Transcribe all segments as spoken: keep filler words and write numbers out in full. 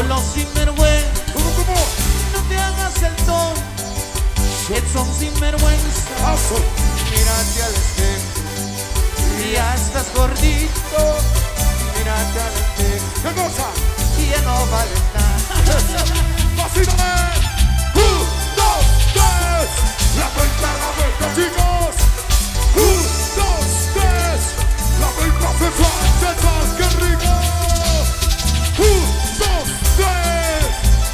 Solo sinvergüenza. No te hagas el tonto. Edson sinvergüenza. Mírate al espejo. Y ya estás gordito. Mírate al espejo. ¿Qué cosa? Y ya no vale nada. ¡Vacílame! ¡Un, dos, tres! ¡La vuelta, la vuelta, chicos! ¡Un, dos, tres! ¡La vuelta sensual, sensual, qué rico! ¡Un, dos, tres!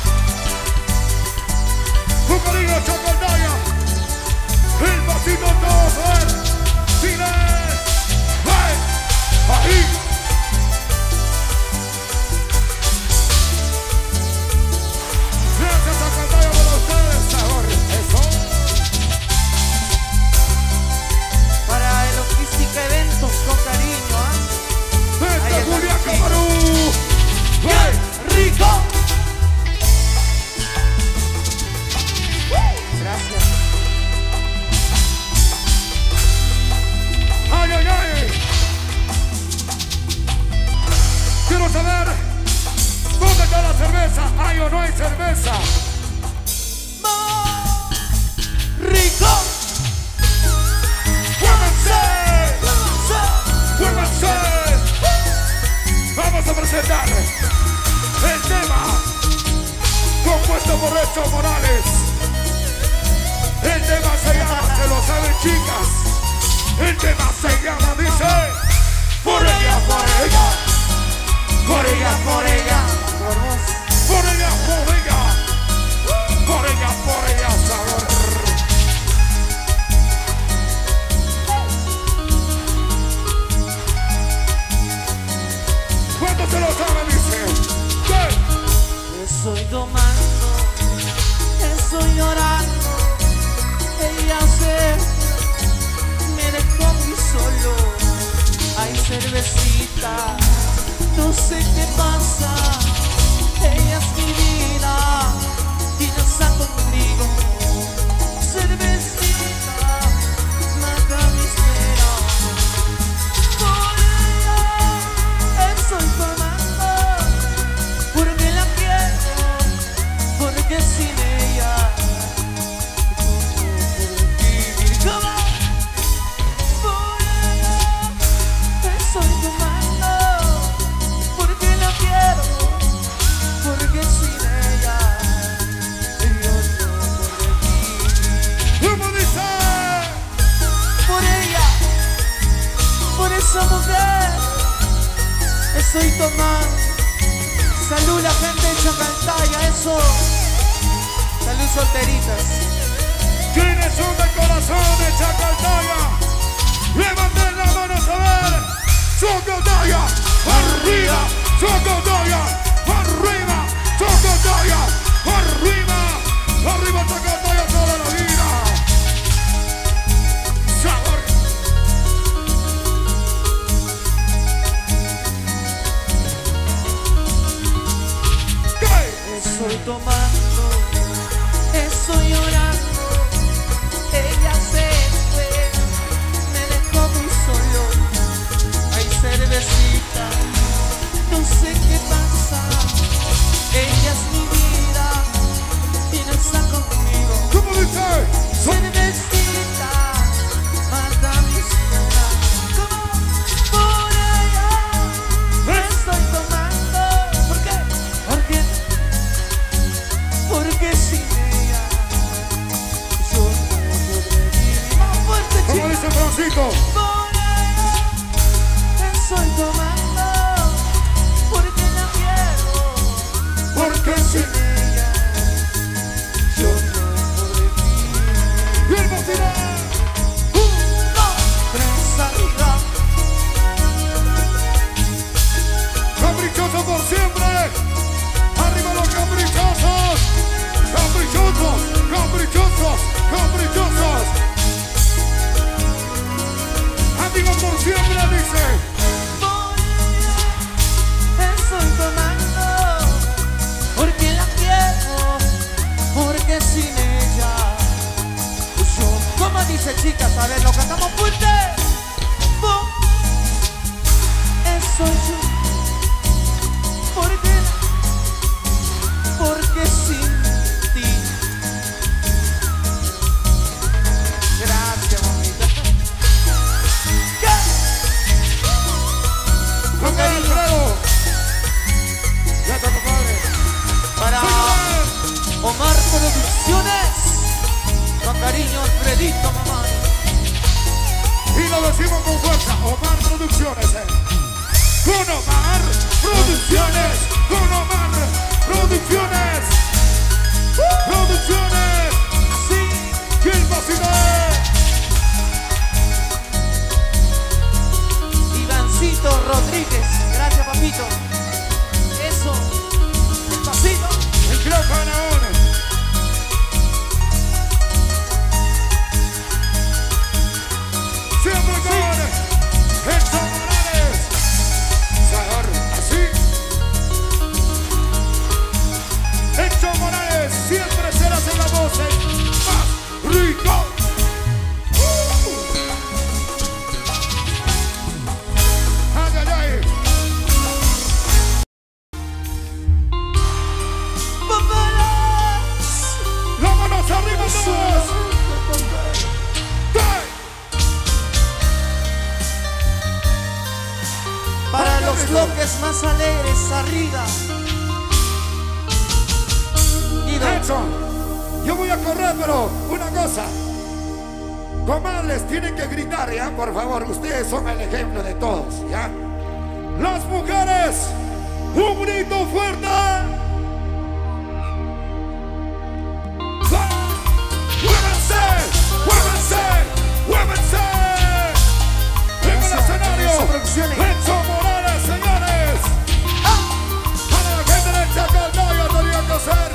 ¡Un cariño, Chacaldaya! ¡El vasito todos, a ver! ¡Cine! ¡Hey! ¡Ahí! Gracias a Caldaya por ustedes, sabor, eso. Para el Logística Eventos con cariño, ¿ah? Desde Julia Camarú. ¡Bien rico! Gracias. ¡Ay, ay, ay! Quiero saber dónde está la cerveza. ¿Hay o no hay cerveza? ¡Rico! ¡Muévanse! ¡Muévanse! Vamos a presentar el tema compuesto por Echo Morales. El tema se llama, se lo saben, chicas. El tema se llama, dice, por ella, por ella, por ella, por ella, por ella, por ella, por ella, por ella, sabor. ¿Cuánto se lo sabe, dice? ¿Qué? Estoy tomando, estoy llorando. Ella se me dejó muy solo. Hay cervecita, no sé qué pasa. Ella es mi vida y no está conmigo. Cervecita, mata mi espera. Por ella estoy tomando, porque la quiero, porque sin ella estoy tomando, porque la quiero, porque sin ella yo no puedo vivir. ¿Cómo dice? Por ella, por esa mujer, estoy tomando. Salud la gente de Chacaldaya, eso. Salud solteritas. ¿Quiénes son de corazón de Chacaldaya? Levanten la mano a ver. Chacaldaya, arriba. Chacaldaya, arriba. Chacaldaya, arriba. Arriba Chacaldaya toda la vida. Sabor. ¿Qué? Estoy tomando, estoy llorando. Ella se fue, me dejó muy solo. Hay cervecita, no sé qué pasa. Ella es mi vida y no está conmigo. ¿Cómo dice? Cervecita, mata mi espera. ¿Cómo? Por ella estoy tomando. ¿Por qué? Porque, porque sin ella yo no podré vivir. Más fuerte, ¿Cómo chicos. dice Francito? Por ella estoy tomando, porque la quiero, porque sin ella yo no podré vivir. Y el vacilón. Un, dos, tres, arriba. Caprichoso por siempre. Arriba los caprichosos. Caprichosos, caprichosos, caprichosos. Amigos por siempre, dice. Por ella estoy tomando, porque la quiero, porque sin ella yo. ¿Cómo dice, chicas? A ver, lo cantamos fuerte. Bo- Eso yo, porque Arriba con fuerza, Omar Producciones. Eh. Con Omar Producciones. Con Omar Producciones. Producciones. Sí. ¿Quién vacila? Ivancito Rodríguez. Gracias, papito. Eso. Despacito. El gran Faraón. Siempre con Enzo Morales. Señor, así. Enzo Morales, siempre serás en la voz el más rico. Ay, ay, ay. Las manos arriba todos. Para los bloques más alegres, arriba. Guido. Enzo, yo voy a correr, pero una cosa. Comadres, tienen que gritar, ¿ya? Por favor, ustedes son el ejemplo de todos, ¿ya? Las mujeres, un grito fuerte. ¡Muévanse! ¡Muévanse! ¡Muévanse! En el escenario, Enzo Morales, señores. Para la gente del Chacaltaya tenía que hacer.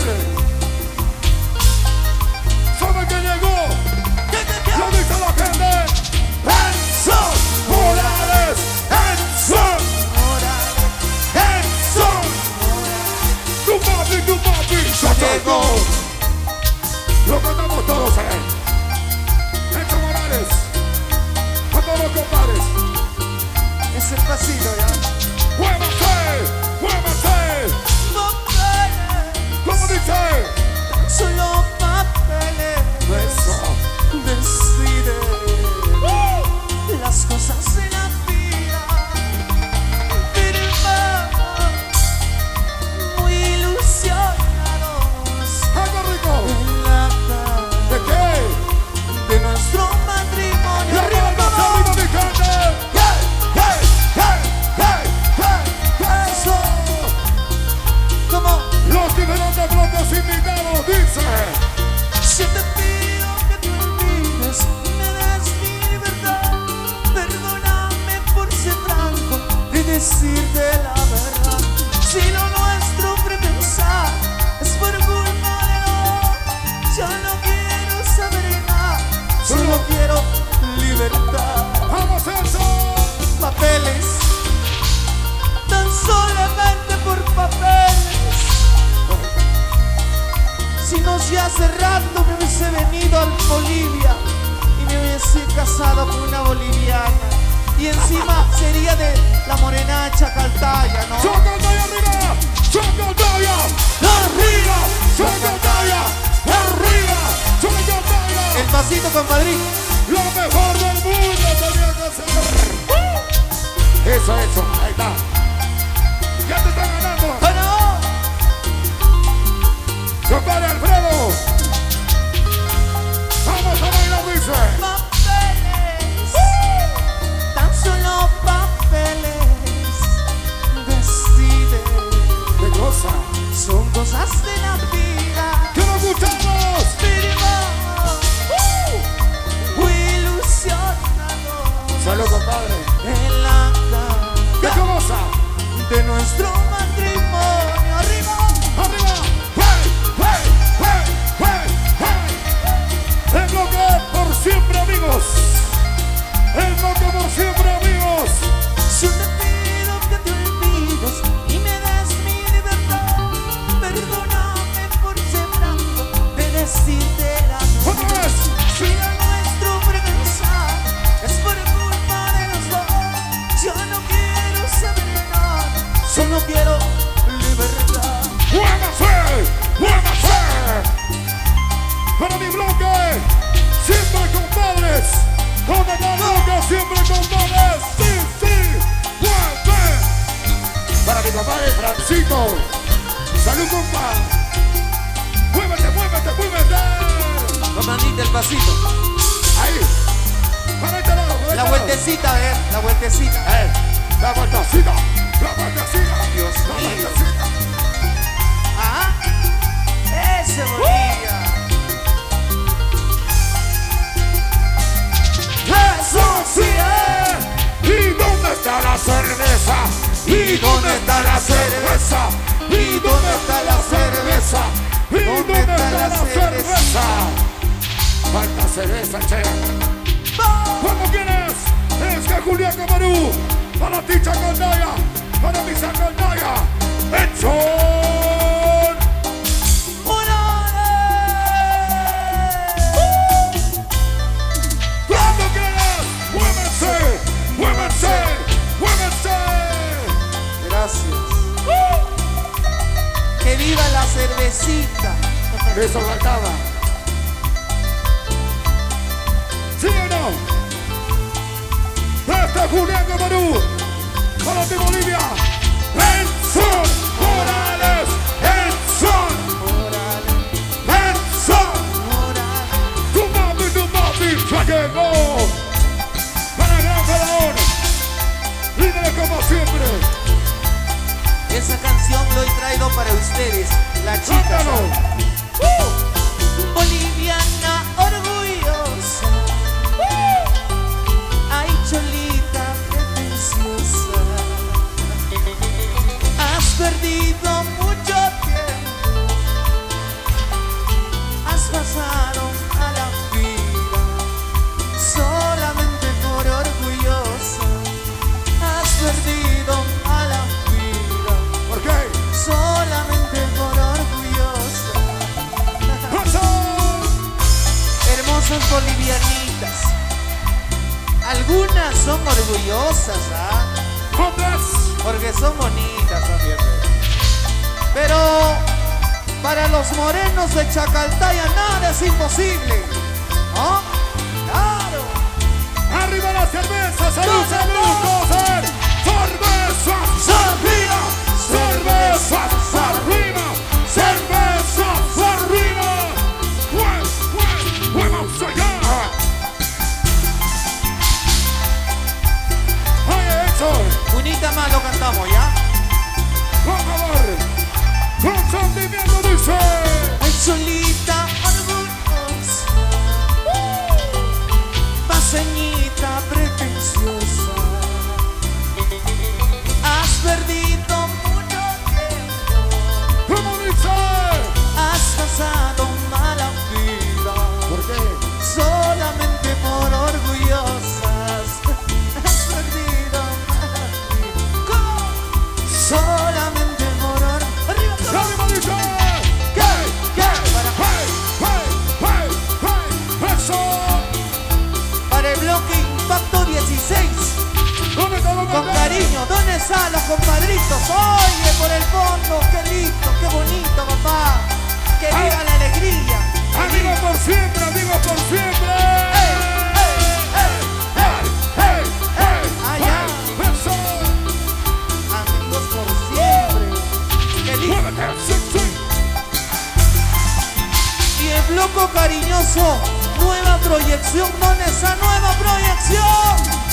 ¿Sabe que llegó? Lo dice la gente. Enzo Morales. Enzo Enzo. Tu papi, tu papi. Ya llegó. Lo cantamos todos, eh. Enzo Morales. A todos los compadres. Es el pasito, ya. ¡Muévase! ¡Muévase! ¿Cómo dice? Solo papeles. Eso. Decide las cosas de la vida. Firmamos, muy ilusionados. ¡Algo rico! En la acta ¿De qué? de nuestro ¡Y matrimonio. arriba el más arriba, mi gente! ¡Hey! ¡Hey! ¡Hey! ¡Hey! ¡Hey! ¡Hey! Eso. Como Los diferentes bloques invitados dicen. si te pido que te olvides y me des mi libertad, perdóname por ser franco y decirte la verdad. Si lo nuestro prepensar es por culpa de no, yo no quiero saber nada, solo quiero libertad. ¡Vamos, Enzo! Papeles, tan solamente por papeles. Si no, ya hace rato me hubiese venido a Bolivia y me hubiese casado con una boliviana. Y encima sería de la morena Chacaltaya, ¿no? ¡Chacaltaya arriba! ¡Chacaltaya! ¡Arriba! ¡Chacaltaya! ¡Arriba! ¡Chacaltaya! El pasito, compadrito. ¡Lo mejor del mundo tenía que ser! Eso, eso, ahí está. Ya te está ganando. ¡Bueno! ¡Compadre Alfredo! ¡Vamos a bailar, dice! Papeles, tan solo papeles. Decide, ¡Qué cosa! son cosas de la vida. ¡Que nos gustamos! Firmamos, muy ilusionados. ¡Salud, compadre! En la ¡Qué acta cosa! de nuestro matrimonio. Arriba. ¡Arriba! ¡Hey! ¡Hey! ¡Hey! ¡Hey! ¡Hey! El bloque por siempre, amigos. El bloque por siempre, amigos. Yo te pido que te olvides y me des mi libertad. Perdóname por ser franco de decirte la ¡Otra verdad. vez! Si lo nuestro fracasar es por culpa de los dos, yo no quiero saber nada, solo quiero libertad. ¡Muévase! ¡Muévase! Para mi bloque, siempre compadres. Toda la bloque, siempre compadres. ¡Sí, sí! ¡Mueve! Para mi compadre Francisco. ¡Salud, compa! ¡Muévete, muévete, muévete! Comandante, el pasito. Ahí. Para este lado, venga. La vueltecita, a ver, la vueltecita. Eh, la vueltecita, la vueltecita. Dios la mío. vueltecita. Ah, ese Bolivia. Eso sí es. ¿Y dónde está la cerveza? ¿Y dónde está la cerveza? ¿Y dónde está la cerveza? ¿Y dónde está la cerveza? Falta cerveza, che. ¿Cuándo quieres? Es que Julián Camarú, para ti Chacaldaya, para mi Chacaldaya, Edson Morales. ¿Cuándo quieres? Muévense, muévense, muévense. Gracias. Que viva la cervecita. Eso faltaba. ¿Sí o no? Desde Julián Camarú, para ti Bolivia, Edson Morales, Edson, Edson, tu mami, tu mami, ya llegó. Para Gran Faraón, líder como siempre. Esa canción lo he traído para ustedes, la chica. Cántalo. Uh. Boliviana orgullosa. Uh. Ay, cholita pretenciosa. Has perdido mucho tiempo. Has pasado a la vida solamente por orgullosa. Has perdido a la vida. ¿Por qué? Solamente por orgullosa. Hermosas bolivianitas. Algunas son orgullosas, ¿ah? ¿Otras? Porque son bonitas también. Pero para los morenos de Chacaltaya nada es imposible. ¿No? Claro. Arriba la cerveza, salud, salud, coser. Cerveza, servida, cerveza, arriba, cerveza, arriba. Pues, pues, pues vamos allá. Oye, Héctor, Unita más lo cantamos, ¿ya? por favor, con sentimiento dice. Ay, solita orgullosa. Paseñita pretenciosa. Has perdido mucho tiempo. ¿Cómo dice? Has pasado mala vida. ¿Por qué? Solamente por orgullosas. Has perdido mala vida. ¿Cómo? Solamente por orgullosas. Arriba, arriba. ¡Arriba dice! ¿Qué? ¿Qué? Para, ¡Hey, hey, hey, hey! ¡Eso! para el bloque Impacto dieciséis. ¿Dónde estamos Con cariño, ¿dónde están los compadritos? Oye, por el fondo, qué lindo, qué bonito, papá. Que viva la alegría. Amigos por siempre, amigos por siempre. ¡Ey, ey, ey, ¡Hey, hey, hey! Ah, ya. hey, ¡Eso! amigos por siempre! ¡Qué lindo! ¡Muévete! ¡Sí, sí! Y el bloco cariñoso, nueva proyección. ¿Dónde está nueva proyección?